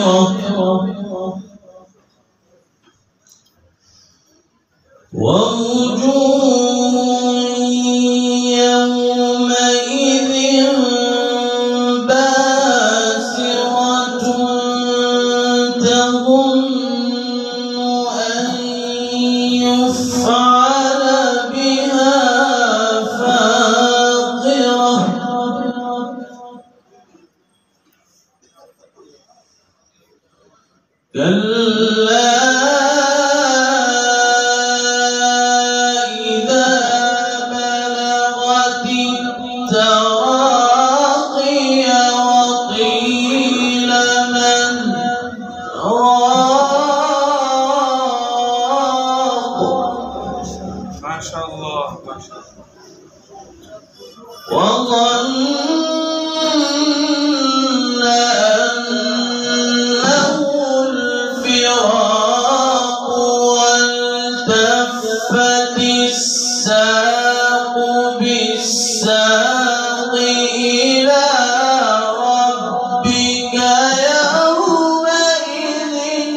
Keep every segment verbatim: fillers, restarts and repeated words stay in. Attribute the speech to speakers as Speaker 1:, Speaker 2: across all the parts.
Speaker 1: ووجوه يومئذ باسرة تظن أن يفعل بها فاقرة كلا التراقي وقيل من راق.
Speaker 2: ما شاء الله ما شاء الله.
Speaker 1: وظن أنه الفراق والتفت الساق بالساق إلى ربك يومئذ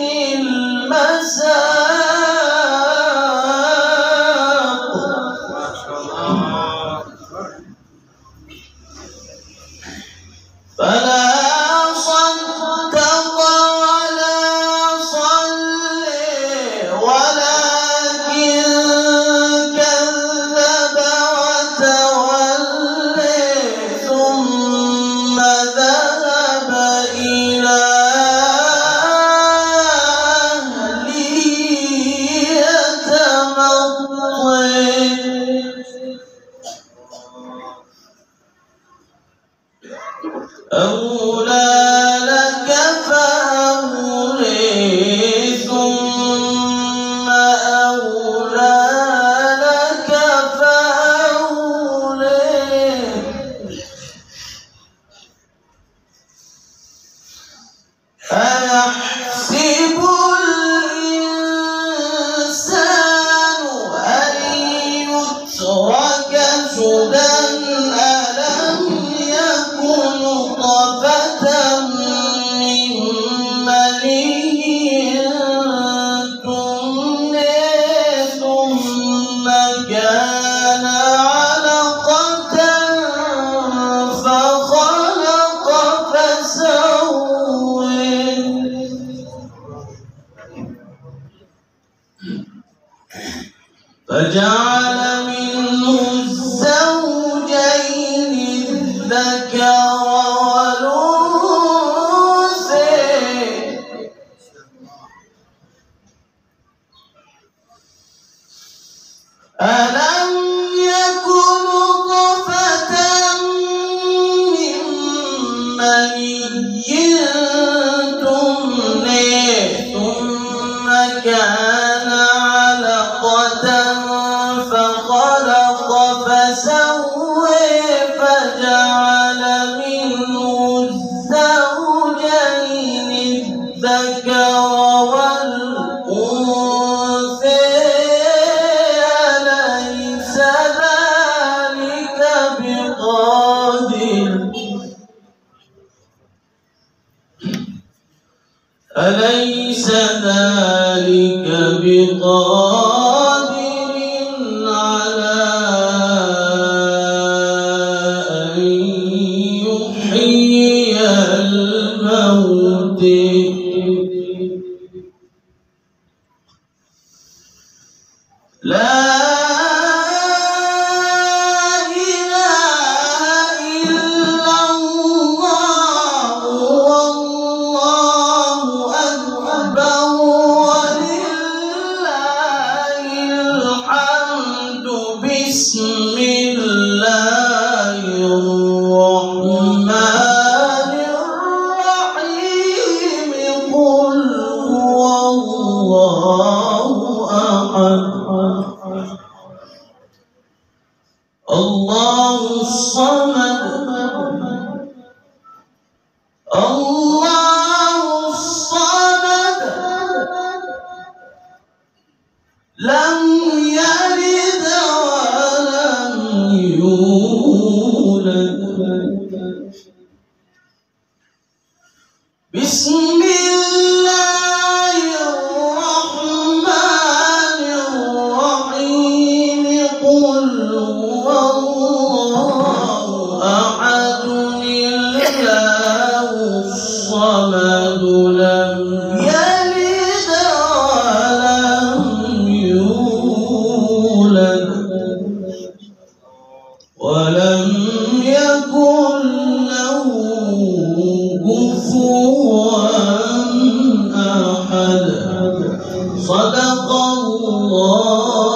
Speaker 1: المساق.
Speaker 2: ما شاء الله.
Speaker 1: فلا صدق ولا صلى ولكن كذب وتولى ثم ذهب إلى أهله يتمطى. أولى لك فأولى ثم أولى لك فأولى. أيحسب الإنسان أن يترك سدى ألم يكن نطفة من مني تمنى ثم كان علقة فخلق فسوى فجعل منه الزوجين الذكر والأنثى. ألم يكن نطفة من مني تمنى ثم كان علقة فخلق فسوى فجعل منه الزوجين الذكر والأنثى. أليس ذلك بقادر أليس ذلك بقادر على أن يحيي الموتى. لا إله إلا الله والله أكبر ولله الحمد. بسم الله الرحمن الرحيم. قل هو الله أحد الله الصمد الله الصمد لم يلد ولم يولد. بسم الله أحد. صدق الله